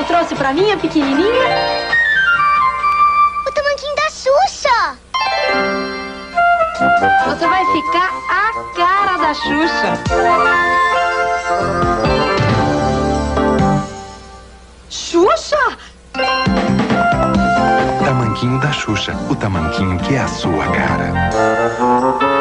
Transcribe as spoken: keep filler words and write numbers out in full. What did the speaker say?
eu trouxe pra minha pequenininha? O tamanquinho da Xuxa! Você vai ficar a cara da Xuxa. Xuxa? Tamanquinho da Xuxa, o tamanquinho que é a sua cara.